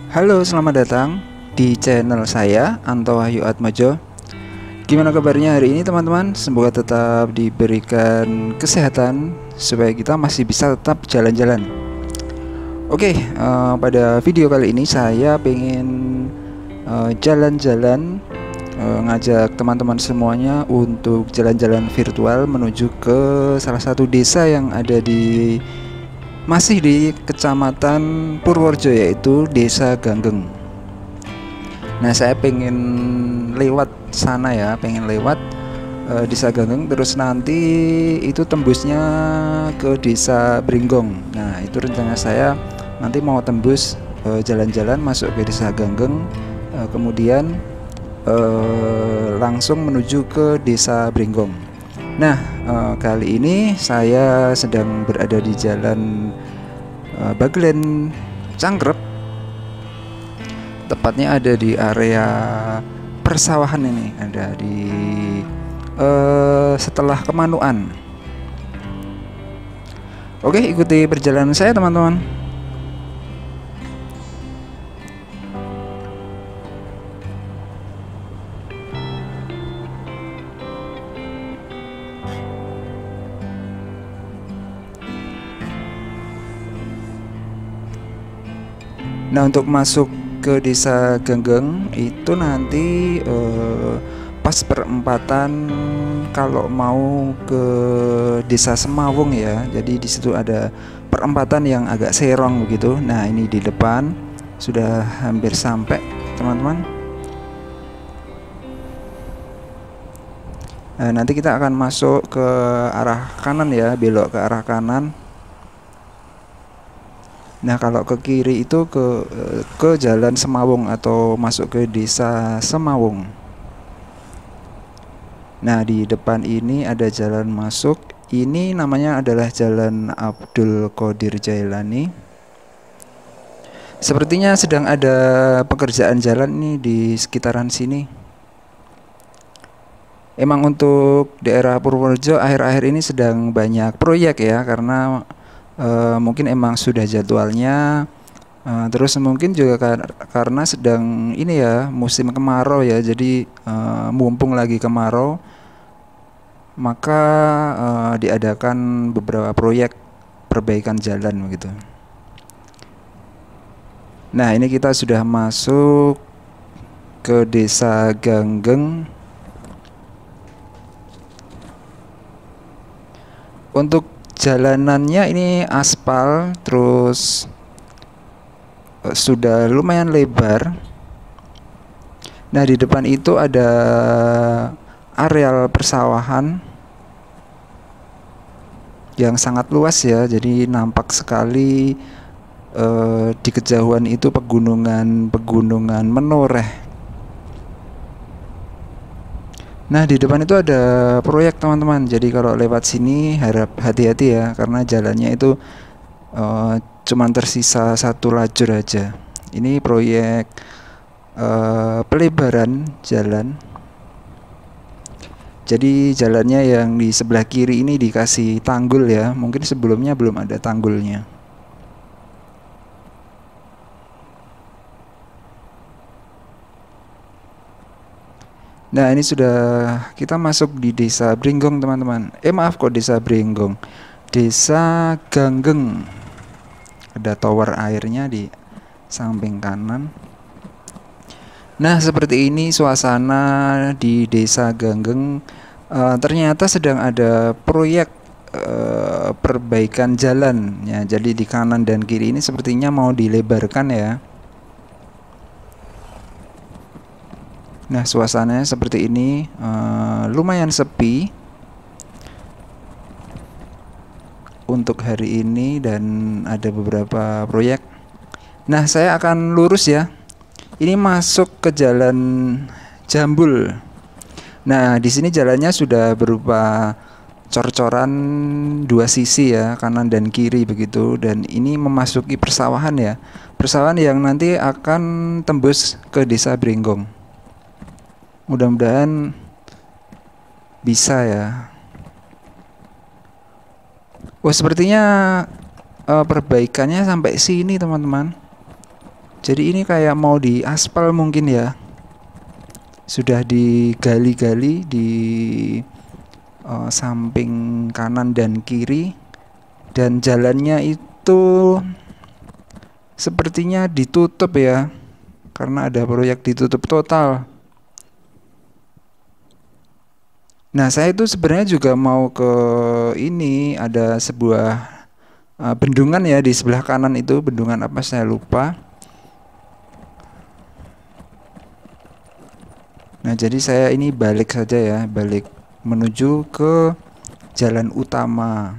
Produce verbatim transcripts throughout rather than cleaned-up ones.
Halo, selamat datang di channel saya, Anto Wahyu Atmajo. Gimana kabarnya hari ini teman-teman? Semoga tetap diberikan kesehatan supaya kita masih bisa tetap jalan-jalan. Oke, uh, pada video kali ini saya pengen uh, jalan-jalan, uh, ngajak teman-teman semuanya untuk jalan-jalan virtual menuju ke salah satu desa yang ada di masih di Kecamatan Purworejo, yaitu Desa Ganggeng. Nah, saya pengen lewat sana ya, pengen lewat uh, Desa Ganggeng, terus nanti itu tembusnya ke Desa Bringgong. Nah, itu rencana saya nanti mau tembus jalan-jalan uh, masuk ke Desa Ganggeng, uh, kemudian uh, langsung menuju ke Desa Bringgong. Nah, uh, kali ini saya sedang berada di jalan uh, Bagelen Cangkrep. Tepatnya ada di area persawahan ini, ada di uh, setelah Kemanuan. Oke, ikuti perjalanan saya teman-teman. Nah, untuk masuk ke Desa Ganggeng itu nanti eh, pas perempatan kalau mau ke Desa Semawung ya. Jadi di situ ada perempatan yang agak serong begitu. Nah, ini di depan sudah hampir sampai, teman-teman. Nah, nanti kita akan masuk ke arah kanan ya, belok ke arah kanan. Nah, kalau ke kiri itu ke ke Jalan Semawung atau masuk ke Desa Semawung. Nah, di depan ini ada jalan masuk. Ini namanya adalah Jalan Abdul Qodir Jailani. Sepertinya sedang ada pekerjaan jalan nih di sekitaran sini. Emang untuk daerah Purworejo akhir-akhir ini sedang banyak proyek ya, karena Uh, mungkin emang sudah jadwalnya, uh, terus mungkin juga kar karena sedang ini ya musim kemarau ya, jadi uh, mumpung lagi kemarau maka uh, diadakan beberapa proyek perbaikan jalan begitu. Nah, ini kita sudah masuk ke Desa Ganggeng. Untuk jalanannya ini aspal, terus uh, sudah lumayan lebar. Nah, di depan itu ada areal persawahan yang sangat luas ya, jadi nampak sekali uh, di kejauhan itu pegunungan-pegunungan menoreh. Nah, di depan itu ada proyek teman-teman. Jadi kalau lewat sini harap hati-hati ya, karena jalannya itu uh, cuman tersisa satu lajur aja. Ini proyek uh, pelebaran jalan. Jadi jalannya yang di sebelah kiri ini dikasih tanggul ya. Mungkin sebelumnya belum ada tanggulnya. Nah, ini sudah kita masuk di Desa Bringgong teman-teman. Eh maaf kok Desa Bringgong, Desa Ganggeng. Ada tower airnya di samping kanan. Nah, seperti ini suasana di Desa Ganggeng. Uh, ternyata sedang ada proyek uh, perbaikan jalan ya. Jadi di kanan dan kiri ini sepertinya mau dilebarkan ya. Nah, suasananya seperti ini, uh, lumayan sepi untuk hari ini dan ada beberapa proyek. Nah, saya akan lurus ya. Ini masuk ke Jalan Jambul. Nah, di sini jalannya sudah berupa cor-coran dua sisi ya, kanan dan kiri begitu, dan ini memasuki persawahan ya. Persawahan yang nanti akan tembus ke Desa Bringgong. Mudah-mudahan bisa ya. Wah, sepertinya uh, perbaikannya sampai sini teman-teman. Jadi ini kayak mau diaspal mungkin ya. Sudah digali-gali di uh, samping kanan dan kiri, dan jalannya itu sepertinya ditutup ya, karena ada proyek ditutup total. Nah, saya itu sebenarnya juga mau ke ini, ada sebuah uh, bendungan ya di sebelah kanan itu, bendungan apa saya lupa. Nah, jadi saya ini balik saja ya, balik menuju ke jalan utama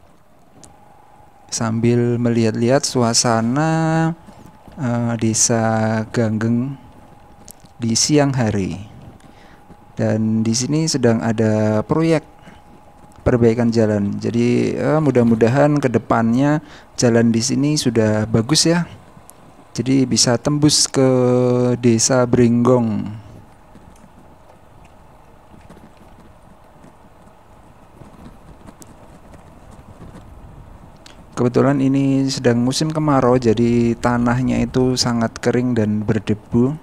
sambil melihat-lihat suasana uh, desa Ganggeng di siang hari. Dan di sini sedang ada proyek perbaikan jalan. Jadi uh, mudah-mudahan kedepannya jalan di sini sudah bagus ya. Jadi bisa tembus ke desa Bringgong. Kebetulan ini sedang musim kemarau, jadi tanahnya itu sangat kering dan berdebu.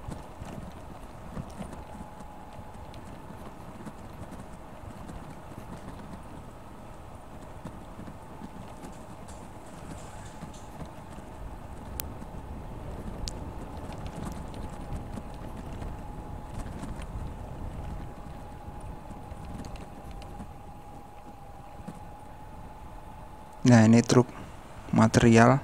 Nah, ini truk material.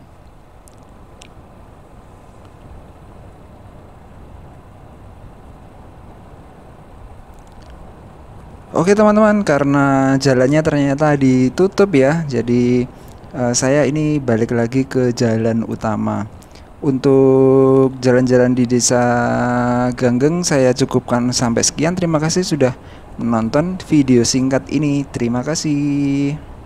Oke teman-teman, karena jalannya ternyata ditutup ya, jadi uh, saya ini balik lagi ke jalan utama. Untuk jalan-jalan di desa Ganggeng saya cukupkan sampai sekian. Terima kasih sudah menonton video singkat ini. Terima kasih.